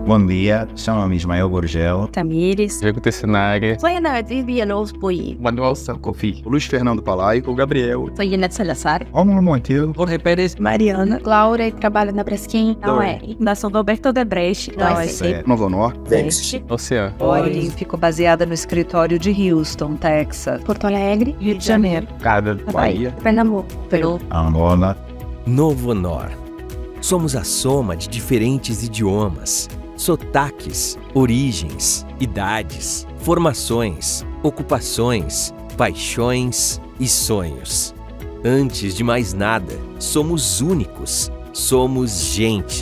Bom dia, chamo-me Ismael Gorgel. Tamires. Diego Tessinari. Soy Ana Villalobos Boyi. Manuel Sankofi. Luiz Fernando Palai. O Gabriel. Soy Inês Salazar. Romulo Monteiro. Jorge Pérez. Mariana. Laura, e trabalho na Braskem. Não é. Fundação Roberto Odebrecht. Não é. Novo Honor. Oceano. Ori, ficou baseada no escritório de Houston, Texas. Porto Alegre. Rio de Janeiro. Cada Bahia. Pernambuco. Peru. Angola. Novo Honor. Somos a soma de diferentes idiomas, sotaques, origens, idades, formações, ocupações, paixões e sonhos. Antes de mais nada, somos únicos, somos gente.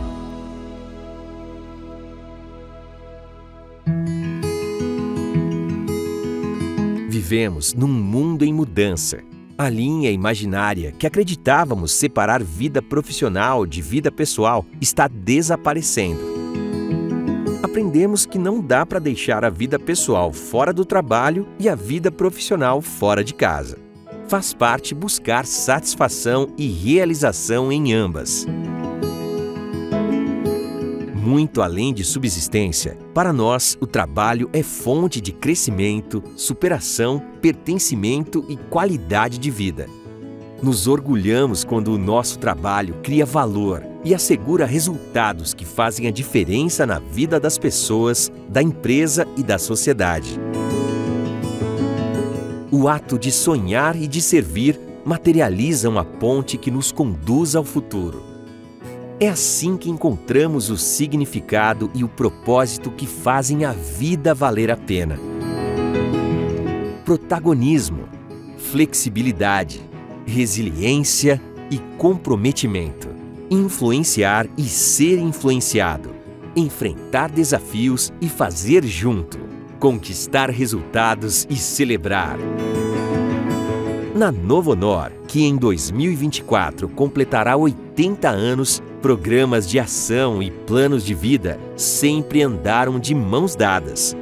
Vivemos num mundo em mudança. A linha imaginária que acreditávamos separar vida profissional de vida pessoal está desaparecendo. Aprendemos que não dá para deixar a vida pessoal fora do trabalho e a vida profissional fora de casa. Faz parte buscar satisfação e realização em ambas. Muito além de subsistência, para nós o trabalho é fonte de crescimento, superação, pertencimento e qualidade de vida. Nos orgulhamos quando o nosso trabalho cria valor e assegura resultados que fazem a diferença na vida das pessoas, da empresa e da sociedade. O ato de sonhar e de servir materializam a ponte que nos conduz ao futuro. É assim que encontramos o significado e o propósito que fazem a vida valer a pena. Protagonismo, flexibilidade, resiliência e comprometimento. Influenciar e ser influenciado. Enfrentar desafios e fazer junto. Conquistar resultados e celebrar. Na Novo Honor, que em 2024 completará 80 anos, programas de ação e planos de vida sempre andaram de mãos dadas.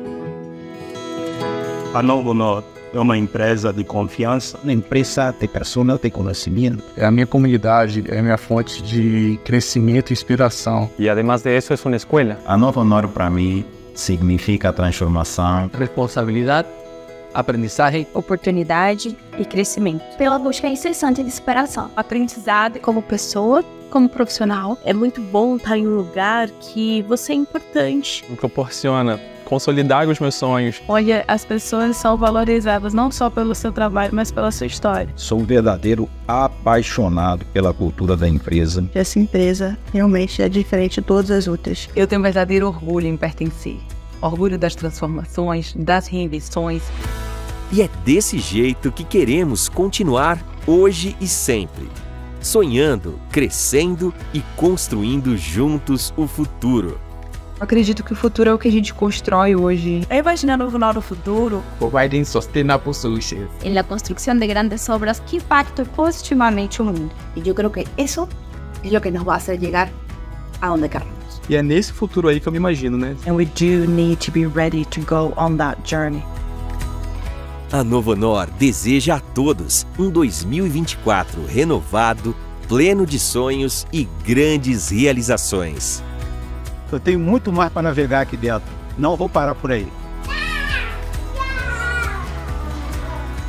A Novo Honor é uma empresa de confiança. Uma empresa de pessoas de conhecimento. É a minha comunidade, é a minha fonte de crescimento e inspiração. E, además de isso, é uma escola. A Novo Honor, para mim, significa transformação, Responsabilidade, aprendizagem, Oportunidade e crescimento. Pela busca incessante de superação. Aprendizado como pessoa, como profissional. É muito bom estar em um lugar que você é importante. me proporciona consolidar os meus sonhos. Olha, as pessoas são valorizadas não só pelo seu trabalho, mas pela sua história. Sou um verdadeiro apaixonado pela cultura da empresa. Essa empresa realmente é diferente de todas as outras. Eu tenho um verdadeiro orgulho em pertencer. Orgulho das transformações, das reinvenções. E é desse jeito que queremos continuar hoje e sempre. Sonhando, crescendo e construindo juntos o futuro. Acredito que o futuro é o que a gente constrói hoje. Eu imagino a Novo Honor no futuro. Providing sustainable solutions. En la construcción de grandes obras que impacten positivamente o mundo. E eu creo que isso é o que nos vai fazer chegar aonde queremos. E é nesse futuro aí que eu me imagino, né? And we do need to be ready to go on that journey. A Novo Honor deseja a todos um 2024 renovado, pleno de sonhos e grandes realizações. Eu tenho muito mais para navegar aqui dentro. Não vou parar por aí.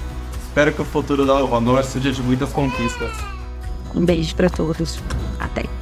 Espero que o futuro da Novo Honor seja de muitas conquistas. Um beijo para todos. Até.